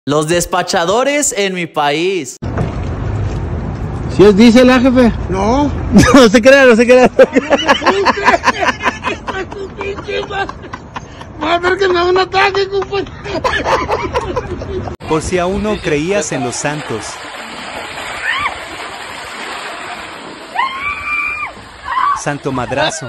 Los despachadores en mi país. ¿Sí os dice la jefe? No. No se crea, no se crea. Va a ver que me da un ataque, compadre. Por si aún no creías en los santos. Santo madrazo.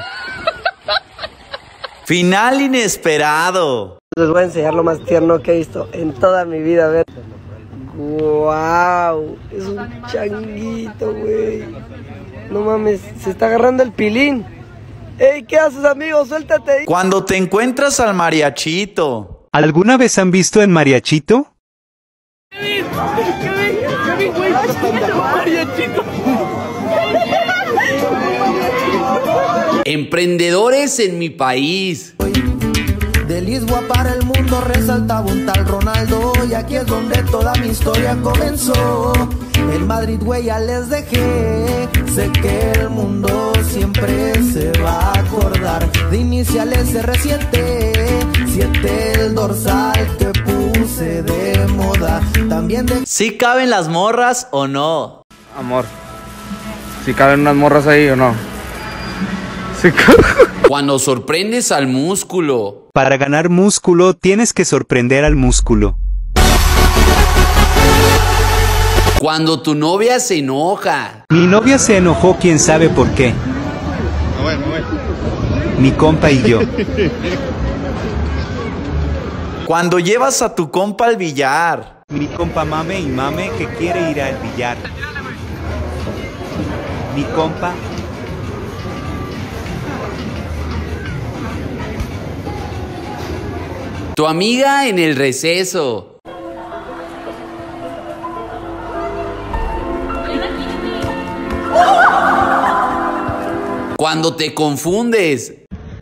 Final inesperado. Les voy a enseñar lo más tierno que he visto en toda mi vida. A ver. ¡Guau! Es un changuito, güey. No mames, se está agarrando el pilín. ¡Ey! ¿Qué haces, amigo? Suéltate ahí. Cuando te encuentras al mariachito. ¿Alguna vez han visto el mariachito? Kevin, güey. Mariachito. Emprendedores en mi país. De Lisboa para el mundo resaltaba un tal Ronaldo. Y aquí es donde toda mi historia comenzó. En Madrid, güey, ya les dejé. Sé que el mundo siempre se va a acordar de iniciales R7 el dorsal que puse de moda. También de... ¿Sí caben las morras o no? Amor, ¿si caben unas morras ahí o no? Sí, Cuando sorprendes al músculo. Para ganar músculo tienes que sorprender al músculo. Cuando tu novia se enoja. Mi novia se enojó, quién sabe por qué. Me voy. Mi compa y yo. Cuando llevas a tu compa al billar. Mi compa mame y mame que quiere ir al billar. Mi compa. Tu amiga en el receso. Cuando te confundes.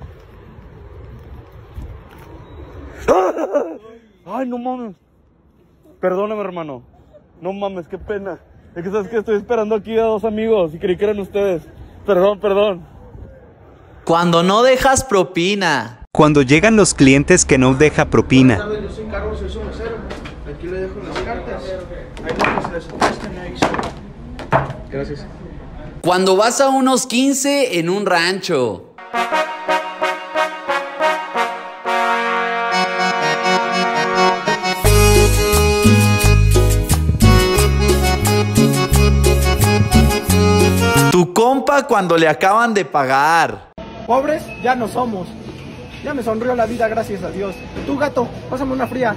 Ay, no mames. Perdóname, hermano. No mames, qué pena. Es que sabes que estoy esperando aquí a dos amigos y creí que eran ustedes. Perdón. Cuando no dejas propina. Cuando llegan los clientes que no deja propina. Yo soy Carlos, soy su mesero. Aquí le dejo las cartas. Ahí no se les apuesten, ahí. Gracias. Cuando vas a unos 15 en un rancho. Tu compa cuando le acaban de pagar. Pobres ya no somos. Ya me sonrió la vida, gracias a Dios. Tú, gato, pásame una fría.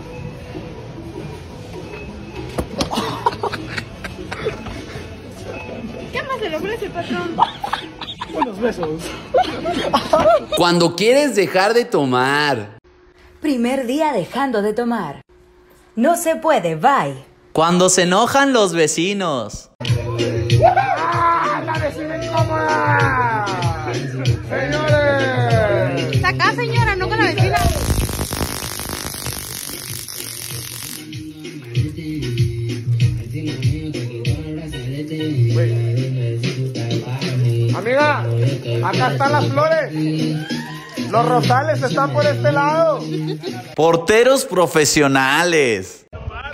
¿Qué más se le ofrece, patrón? Unos besos. Cuando quieres dejar de tomar. Primer día dejando de tomar. No se puede, bye. Cuando se enojan los vecinos. ¡Ah, la vecina incómoda! ¡Señores! Acá, señora, no con la vecina. Amiga, acá están las flores. Los rosales están por este lado. Porteros profesionales.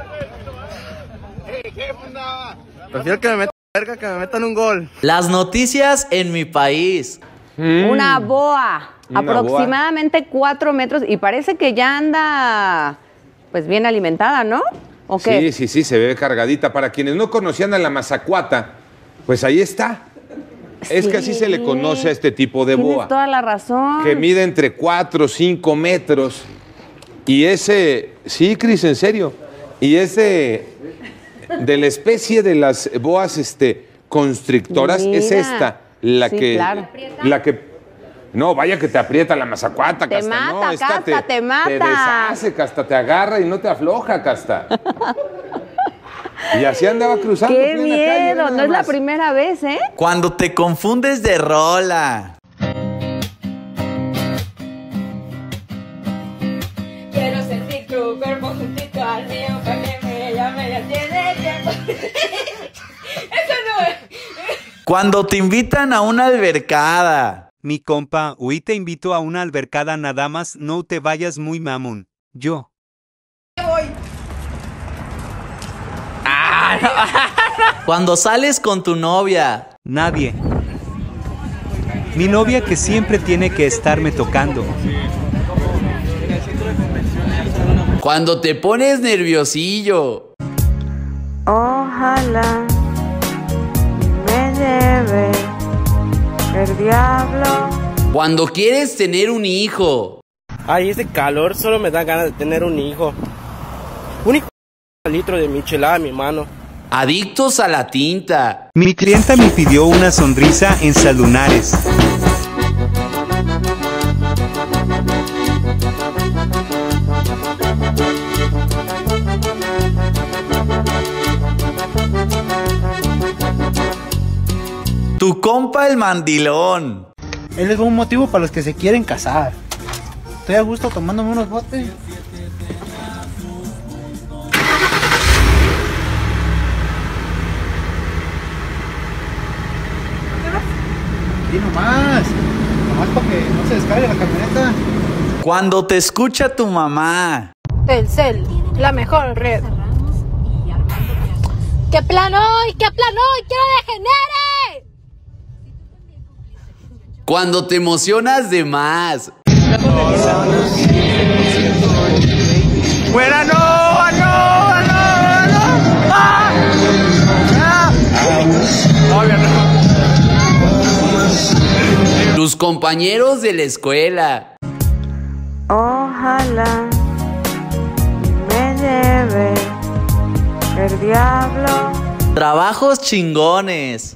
Prefiero que me metan verga que me metan un gol. Las noticias en mi país. Una boa, aproximadamente 4 metros, y parece que ya anda, pues, bien alimentada, ¿no? ¿O qué? Sí, se ve cargadita. Para quienes no conocían a la mazacuata, pues ahí está. Es que así se le conoce a este tipo de boa. Tienes toda la razón. Que mide entre 4 o 5 metros. Y ese, sí, Cris, en serio. Y ese, de la especie de las boas constrictoras, Mira. es esta. La Sí, que, claro. la que, no, vaya que te aprieta la mazacuata, Te Casta. mata, No, esta Casta, te mata. Te deshace, Casta, te agarra y no te afloja, Casta. Y así andaba cruzando. ¡Qué plena calle, miedo! nada No es la más. primera vez, ¿eh? Cuando te confundes de rola. Quiero sentir tu cuerpo juntito al mío para que me llame, ya tiene tiempo. Eso no es. Cuando te invitan a una albercada. Mi compa, hoy te invito a una albercada nada más, no te vayas muy mamón. Yo. Cuando sales con tu novia. Nadie. Mi novia que siempre tiene que estarme tocando. Cuando te pones nerviosillo. Ojalá me lleve el diablo. Cuando quieres tener un hijo. Ay, ese calor solo me da ganas de tener un hijo. Un hijo litro de michelada a mi mano. Adictos a la tinta. Mi clienta me pidió una sonrisa en Salunares. Tu compa el mandilón. Él es un motivo para los que se quieren casar. Estoy a gusto tomándome unos botes. Y nomás para que no se descargue la camioneta. Cuando te escucha tu mamá. Telcel, la mejor red. ¿Qué plan hoy? ¿Qué plan hoy? ¡Quiero degenere! Cuando te emocionas de más. ¡Fuera, no! ¡No! ¡No! ¡No! ¡Ah! Tus compañeros de la escuela. Ojalá me lleve el diablo. Trabajos chingones.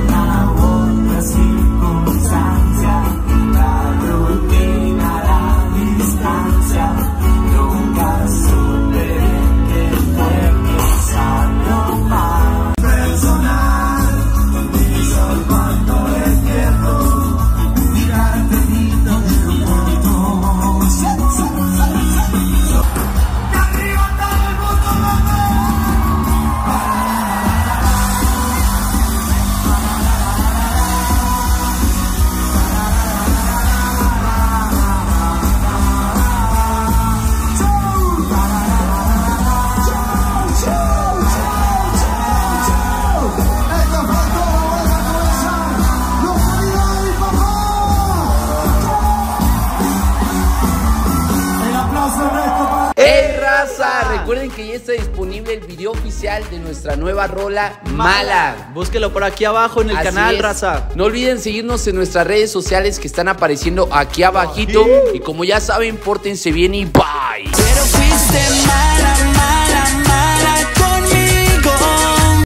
Recuerden que ya está disponible el video oficial de nuestra nueva rola Mala. Búsquelo por aquí abajo en el canal, raza. No olviden seguirnos en nuestras redes sociales que están apareciendo aquí abajito. Y como ya saben, pórtense bien y bye. Pero fuiste mala, mala.